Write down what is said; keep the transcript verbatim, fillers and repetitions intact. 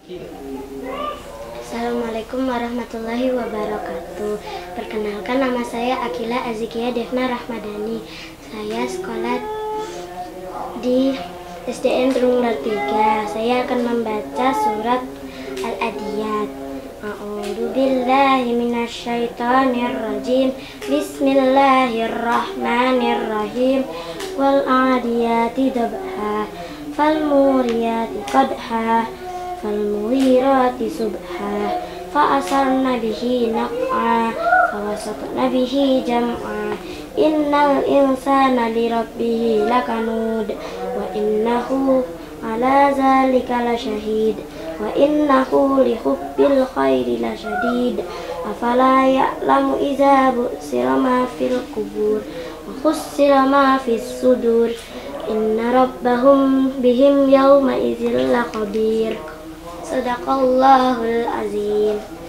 Assalamualaikum warahmatullahi wabarakatuh. Perkenalkan, nama saya Akila Azikia Devna Rahmadani. Saya sekolah di S D N Trunggal tiga. Saya akan membaca surat Al-Adiyat. A'udzu billahi minasyaitonir rajim. Bismillahirrahmanirrahim. Wal 'adiyati dabha. Fal muriyati qadha. Falmughirati subha. Fa'asarna bihi naq'a. Fawasatna bihi jam'a. Innal insana lirabbihi lakanud. Wa innahu ala zalika lasyahid. Wa innahu lihubbil khairi lasyadid. Afala ya'lamu iza bu'sira ma fil qubur. Wa khussira ma fis sudur. Inna rabbahum bihim yawma idzil lakhabir. Sadaqallahul azim.